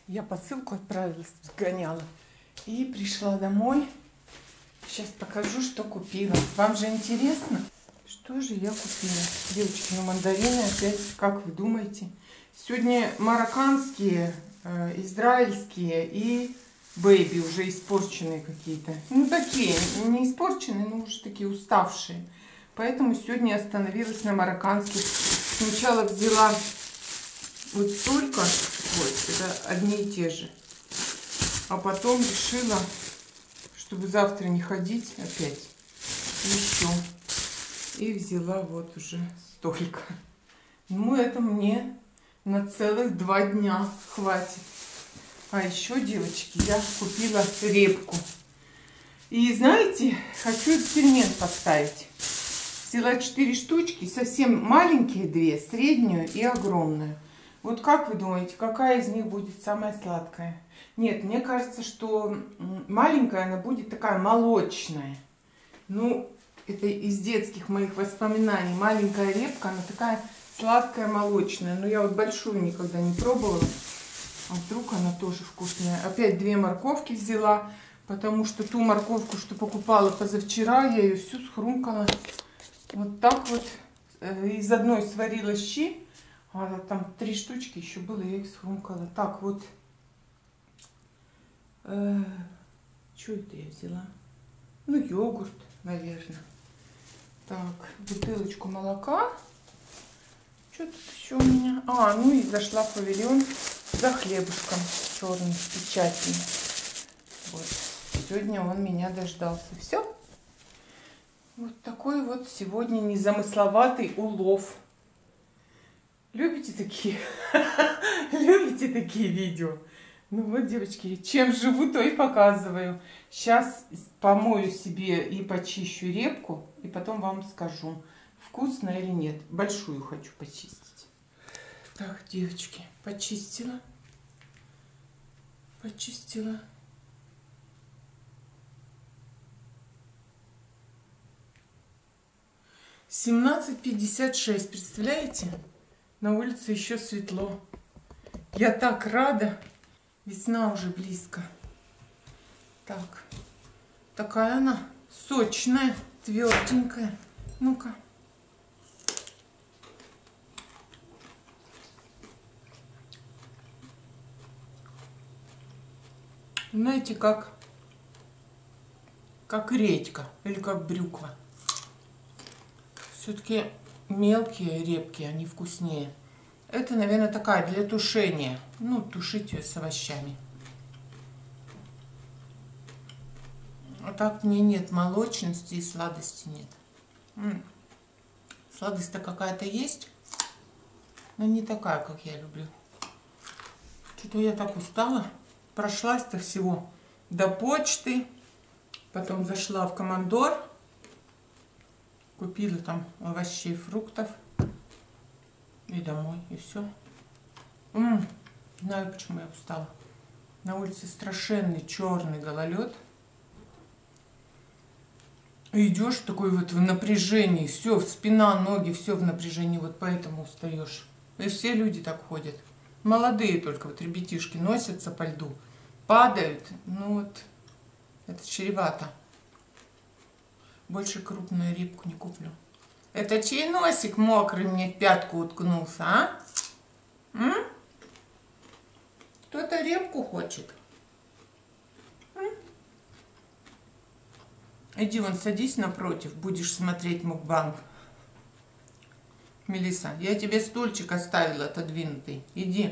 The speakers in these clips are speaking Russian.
Я посылку отправилась, сгоняла. И пришла домой. Сейчас покажу, что купила. Вам же интересно? Что же я купила? Девочки, ну мандарины опять, как вы думаете? Сегодня марокканские, израильские и бэйби уже испорченные какие-то. Ну такие, не испорченные, но уже такие уставшие. Поэтому сегодня я остановилась на марокканских. Сначала взяла вот столько, вот, это одни и те же. А потом решила, чтобы завтра не ходить опять, еще. И взяла вот уже столько. Ну, это мне на целых 2 дня хватит. А еще, девочки, я купила репку. И знаете, хочу эксперимент поставить. Взяла 4 штучки, совсем маленькие 2, среднюю и огромную. Вот как вы думаете, какая из них будет самая сладкая? Нет, мне кажется, что маленькая она будет такая молочная. Ну, это из детских моих воспоминаний. Маленькая репка, она такая сладкая, молочная. Но я вот большую никогда не пробовала. А вдруг она тоже вкусная. Опять 2 морковки взяла, потому что ту морковку, что покупала позавчера, я ее всю схрумкала. Вот так вот. Из одной сварила щи. А там 3 штучки еще было, я их схрумкала. Так вот. Что это я взяла? Ну, йогурт, наверное. Так, бутылочку молока. Что тут еще у меня? А, ну и зашла в павильон за хлебушком черным с печатью. Вот. Сегодня он меня дождался. Все. Вот такой вот сегодня незамысловатый улов. Любите такие? Любите такие видео? Ну вот, девочки, чем живу, то и показываю. Сейчас помою себе и почищу репку, и потом вам скажу, вкусно или нет. Большую хочу почистить. Так, девочки, почистила. Почистила. — 17:56, представляете? На улице еще светло. Я так рада. Весна уже близко. Так. Такая она сочная, тверденькая. Ну-ка. Знаете, как редька или как брюква. Все-таки мелкие репки, они вкуснее. Это, наверное, такая для тушения. Ну, тушить ее с овощами. А так в ней нет молочности и сладости нет. Сладость-то какая-то есть, но не такая, как я люблю. Что-то я так устала. Прошлась-то всего до почты. Потом зашла в Командор. Купила там овощей, фруктов. И домой, и все. Знаю, почему я устала. На улице страшенный черный гололед. Идешь такой вот в напряжении, все, спина, ноги, все в напряжении, вот поэтому устаешь. И все люди так ходят. Молодые только, вот ребятишки носятся по льду, падают. Ну вот, это чревато. Больше крупную репку не куплю. Это чей носик мокрый мне в пятку уткнулся, а? Кто-то репку хочет. Иди вон, садись напротив, будешь смотреть мукбанг. Мелисса, я тебе стульчик оставила отодвинутый. Иди.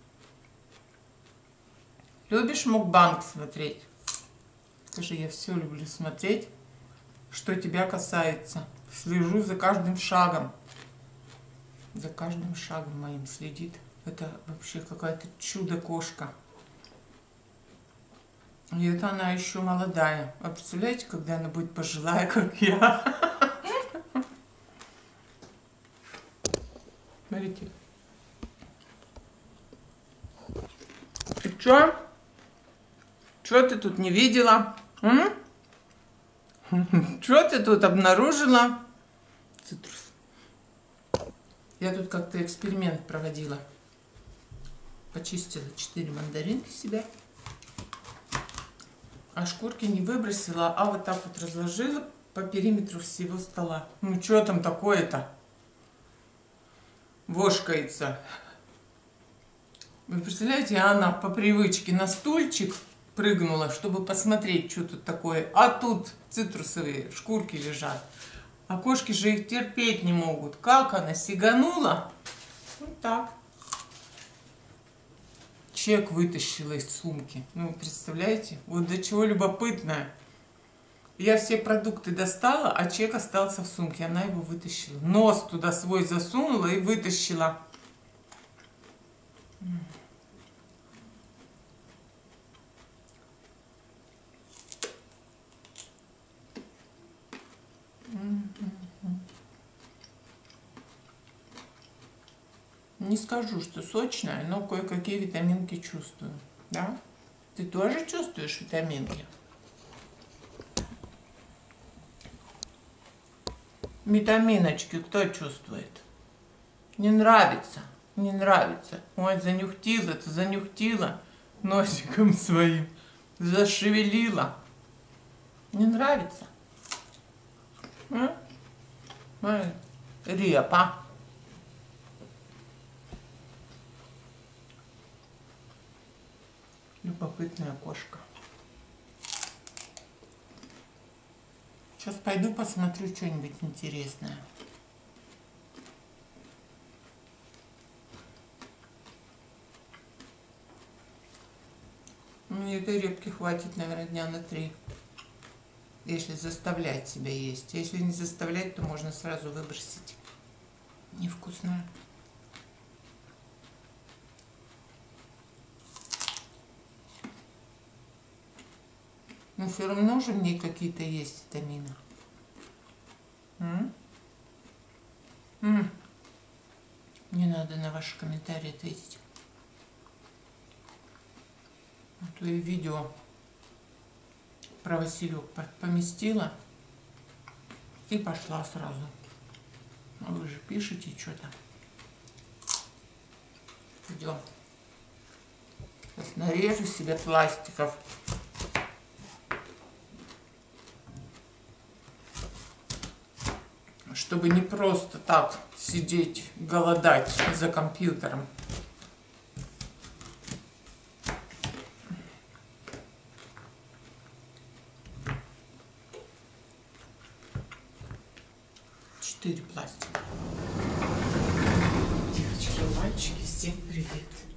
Любишь мукбанг смотреть? Скажи, я все люблю смотреть, что тебя касается. Слежу за каждым шагом. За каждым шагом моим следит. Это вообще какая-то чудо-кошка. И это она еще молодая. А представляете, когда она будет пожилая, как я? Смотрите. Ты чё? Чё ты тут не видела? Что ты тут обнаружила? Цитрус. Я тут как-то эксперимент проводила. Почистила 4 мандаринки себе. А шкурки не выбросила, а вот так вот разложила по периметру всего стола. Ну что там такое-то? Вошкается. Вы представляете, она по привычке на стульчик прыгнула, чтобы посмотреть, что тут такое. А тут цитрусовые шкурки лежат. А кошки же их терпеть не могут. Как она сиганула? Вот так. Чек вытащила из сумки. Ну, вы представляете? Вот до чего любопытная. Я все продукты достала, а чек остался в сумке. Она его вытащила. Нос туда свой засунула и вытащила. Не скажу, что сочная, но кое-какие витаминки чувствую. Да? Ты тоже чувствуешь витаминки? Витаминочки кто чувствует? Не нравится, не нравится. Ой, занюхтила носиком своим, зашевелила. Не нравится? А? Ой, репа. Любопытная кошка. Сейчас пойду посмотрю что-нибудь интересное. Мне этой репки хватит, наверное, дня на 3. Если заставлять себя есть. Если не заставлять, то можно сразу выбросить. Невкусная. Но все равно же в ней какие-то есть витамины. Не надо на ваши комментарии ответить. А то и видео про Василек поместила и пошла сразу. А вы же пишете что-то. Идем. Сейчас нарежу себе пластиков. Чтобы не просто так сидеть, голодать за компьютером. Четыре пластика. Девочки и мальчики, всем привет.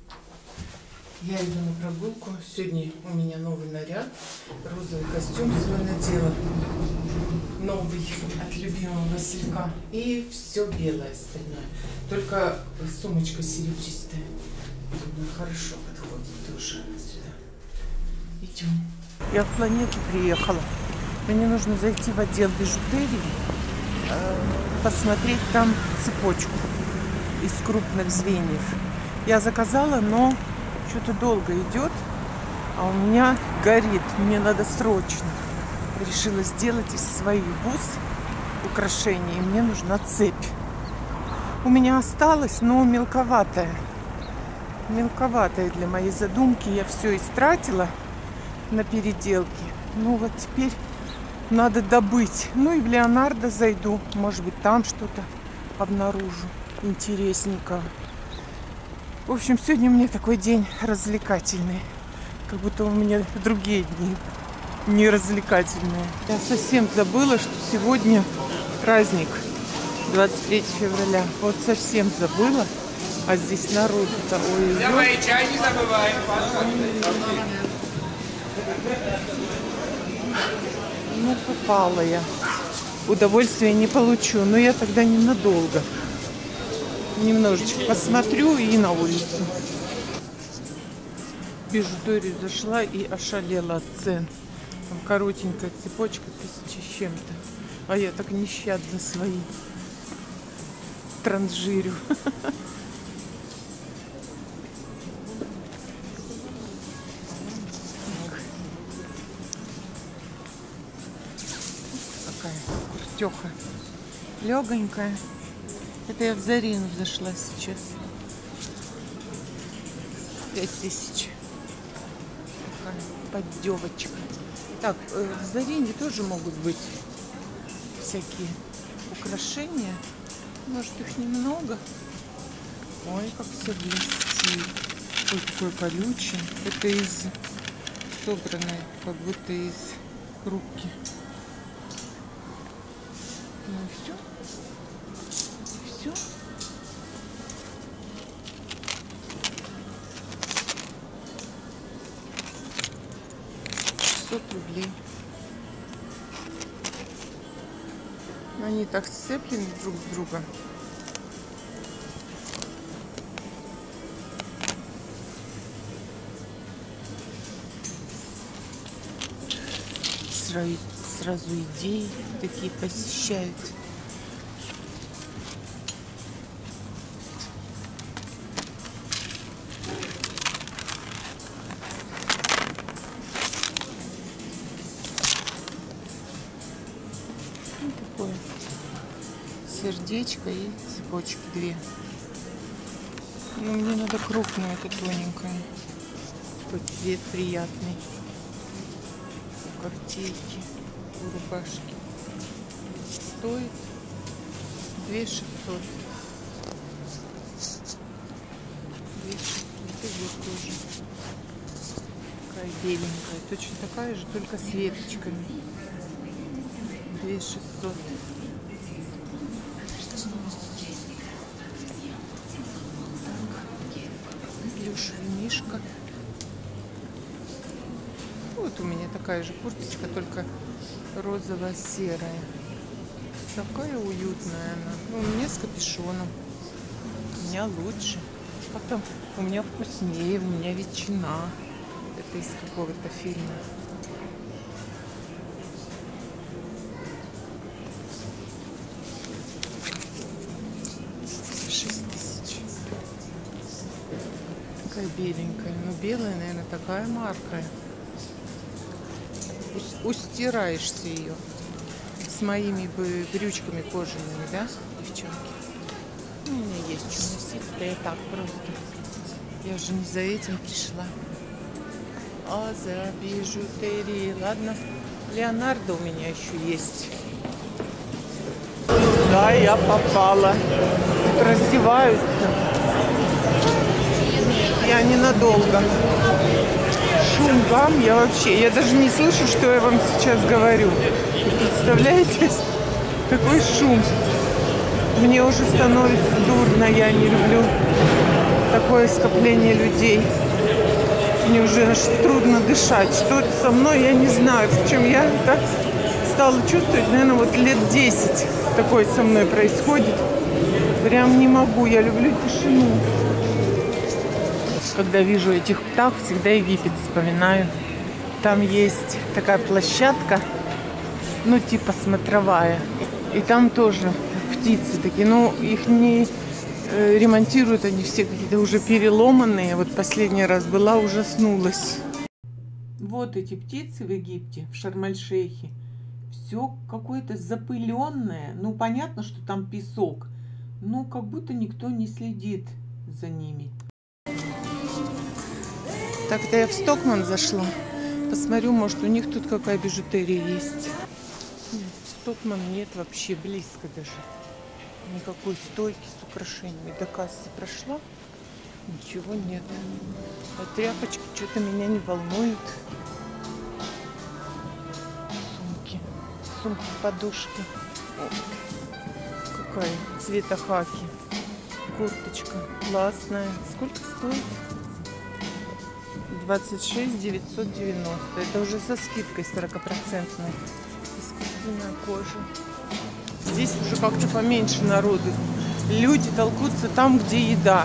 Я иду на прогулку. Сегодня у меня новый наряд. Розовый костюм свой надела. Новый от любимого Василька. И все белое остальное. Только сумочка серебристая. Думаю, хорошо подходит тоже сюда. Идем. Я в Планету приехала. Мне нужно зайти в отдел бижутерии, посмотреть там цепочку из крупных звеньев. Я заказала, но что-то долго идет, а у меня горит. Мне надо срочно. Решила сделать из своих бус украшения. Мне нужна цепь. У меня осталось, но мелковатая. Мелковатая для моей задумки. Я все истратила на переделки. Ну вот теперь надо добыть. Ну и в Леонардо зайду. Может быть, там что-то обнаружу интересненького. В общем, сегодня у меня такой день развлекательный. Как будто у меня другие дни не развлекательные. Я совсем забыла, что сегодня праздник, 23 февраля. Вот совсем забыла. А здесь народу-то ой. Давай, чай не забываем. Ну, попала я. Удовольствия не получу, но я тогда ненадолго. Немножечко посмотрю и на улицу. В бижутерию зашла и ошалела от цен. Там коротенькая цепочка, 1000 с чем-то. А я так нещадно свои транжирю. Какая куртеха. Легонькая. Это я в Зарину зашла сейчас. 5000. Такая поддевочка. Так, в Зарине тоже могут быть всякие украшения. Может, их немного. Ой, как все блестит. Ой, какой колючий. Это из собранной, как будто из рубки. Ну и все. Все. 600 рублей. Они так сцеплены друг с другом. Сразу идеи такие посещают. Вот такое сердечко и цепочки 2. Ну, мне надо крупную, это тоненькая. Такой цвет приятный. Кофтейки у рубашки. Стоит 2600. 2600 идет тоже. Такая беленькая. Точно такая же, только с веточками. 2600. Плюшевый мишка. Вот у меня такая же курточка, только розово-серая. Такая уютная она. Ну, у меня с капюшоном. У меня лучше. Потом у меня вкуснее, у меня ветчина. Это из какого-то фильма. Такая беленькая. Но белая, наверное, такая марка. Устираешься ее с моими брючками кожаными, да, девчонки? Ну, у меня есть что носить, да я так просто. Я же не за этим пришла. А за бижутерией. Ладно, Леонардо у меня еще есть. Да, я попала. Тут раздеваются. Я ненадолго. Шум, гам, я даже не слышу, что я вам сейчас говорю. Представляете? Такой шум. Мне уже становится дурно, я не люблю такое скопление людей. Мне уже аж трудно дышать. Что это со мной, я не знаю. Причем я так стала чувствовать, наверное, вот лет 10 такое со мной происходит. Прям не могу, я люблю тишину. Когда вижу этих птах, всегда Египет вспоминаю. Там есть такая площадка, ну типа смотровая. И там тоже птицы такие, но их не ремонтируют, они все какие-то уже переломанные. Вот последний раз была, ужаснулась. Вот эти птицы в Египте, в Шарм-эль-Шейхе. Все какое-то запыленное. Ну понятно, что там песок, но как будто никто не следит за ними. Так-то я в Стокманн зашла. Посмотрю, может, у них тут какая бижутерия есть. Нет, в Стокманн нет вообще, близко даже. Никакой стойки с украшениями. До кассы прошла, ничего нет. А тряпочки что-то меня не волнуют. Сумки. Сумки-подушки. Какая цвета хаки. Курточка классная. Сколько стоит? 26 990. Это уже со скидкой 40%. Искусственная кожа. Здесь уже как-то поменьше народу. Люди толкутся там, где еда.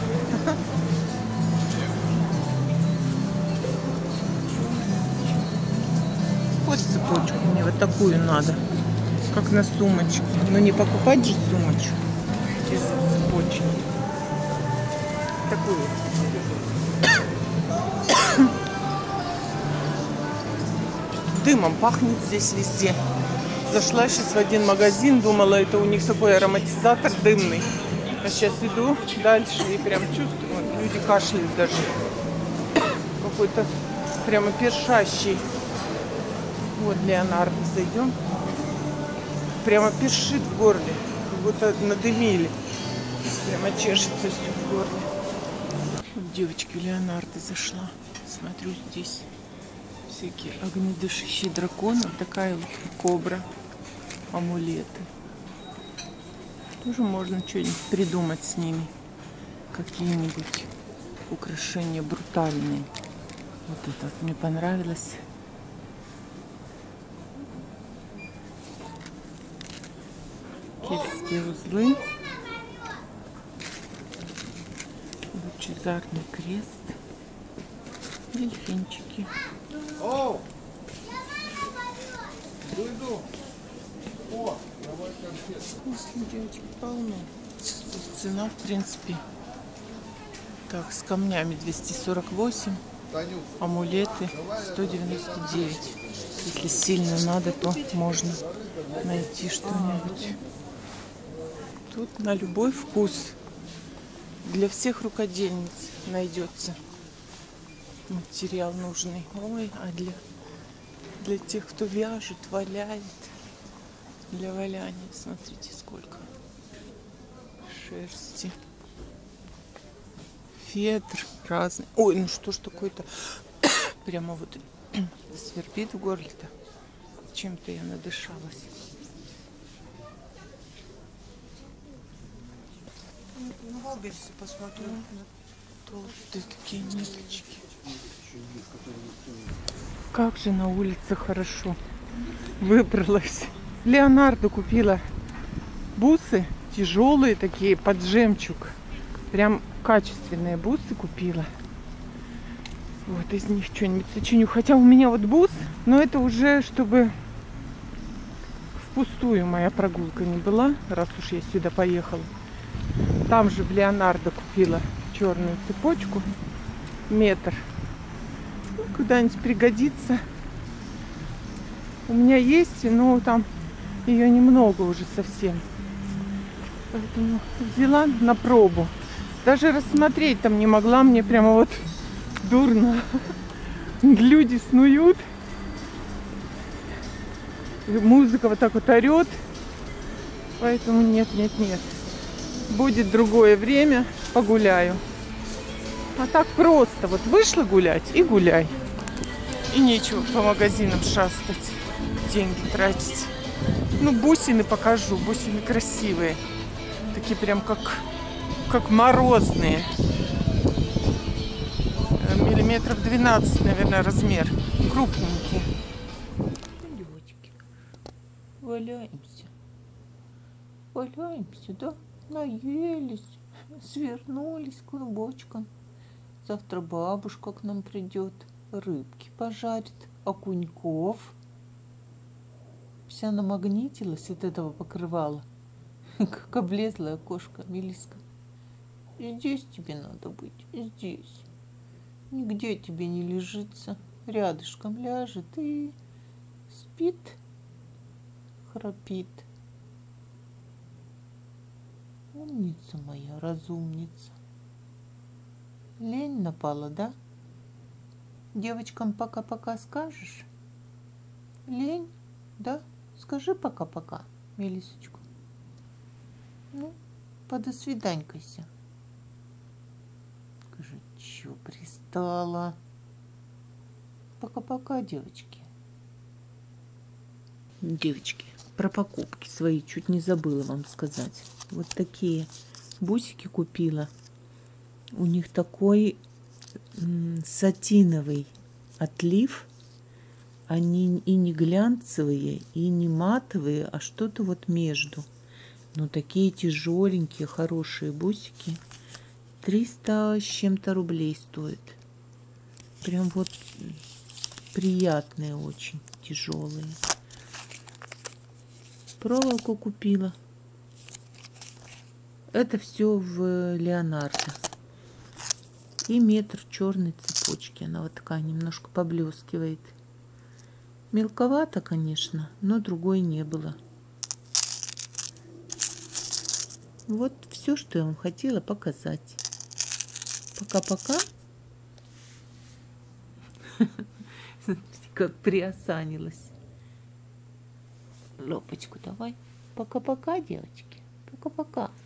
Вот цепочку мне вот такую надо. Как на сумочку. Но не покупать же сумочку без цепочки. Такую. Дымом пахнет здесь везде. Зашла сейчас в один магазин, думала, это у них такой ароматизатор дымный. А сейчас иду дальше и прям чувствую, вот, люди кашляют даже. какой-то прямо першащий. Вот Леонардо, зайдем. Прямо першит в горле, как будто надымили. Прямо чешется все в горле. Вот девочки, Леонардо зашла. Смотрю, здесь всякие огнедышащие драконы. Такая вот кобра, амулеты. Тоже можно что-нибудь придумать с ними. Какие-нибудь украшения брутальные. Вот это вот мне понравилось. Кельтские узлы. Лучезарный крест. Дельфинчики. Если девочки полно. Цена, в принципе, так, с камнями 248, амулеты 199. Если сильно надо, то можно найти что-нибудь. Тут на любой вкус. Для всех рукодельниц найдется материал нужный. Ой, а для тех, кто вяжет, валяет. Для валяния, смотрите, сколько шерсти. Фетр разный. Ой, ну что ж такое-то? Прямо вот свербит в горле-то. Чем-то я надышалась. Ну, в Альберсе посмотрю. Толстые такие ниточки. Как же на улице хорошо. Выбралась. Леонардо купила бусы. Тяжелые такие, под жемчуг. Прям качественные бусы купила. Вот из них что-нибудь сочиню. Хотя у меня вот бус, но это уже чтобы впустую моя прогулка не была, раз уж я сюда поехала. Там же в Леонардо купила черную цепочку. Метр. Ну, куда-нибудь пригодится. У меня есть, но там ее немного уже совсем. Поэтому взяла на пробу. Даже рассмотреть там не могла. Мне прямо вот дурно. Люди снуют. Музыка вот так вот орет. Поэтому нет. Будет другое время, погуляю. А так просто. Вот вышла гулять и гуляй. И нечего по магазинам шастать. Деньги тратить. Ну, бусины покажу. Бусины красивые. Такие прям как морозные. Миллиметров 12, наверное, размер. Крупненькие. Девочки, валяемся. Валяемся, да? Наелись. Свернулись клубочком. Завтра бабушка к нам придет. Рыбки пожарит. Окуньков. Вся намагнитилась от этого покрывала. Как облезлая кошка, Мелиска. Здесь тебе надо быть. Здесь. Нигде тебе не лежится. Рядышком ляжет и спит, храпит. Умница моя, разумница. Лень напала, да? Девочкам пока-пока скажешь? Лень, да? Скажи пока-пока, Мелисочку. Ну, подосвиданькайся. Скажи, чё пристала? Пока-пока, девочки. Девочки, про покупки свои чуть не забыла вам сказать. Вот такие бусики купила. У них такой сатиновый отлив. Они и не глянцевые, и не матовые, а что-то вот между. Но такие тяжеленькие, хорошие бусики. 300 с чем-то рублей стоит. Прям вот приятные очень, тяжелые. Проволоку купила. Это все в Леонардо. И метр черной цепочки. Она вот такая немножко поблескивает. Мелковато, конечно, но другой не было. Вот все, что я вам хотела показать. Пока-пока. Смотрите, как приосанилась. Лопочку давай. Пока-пока, девочки. Пока-пока.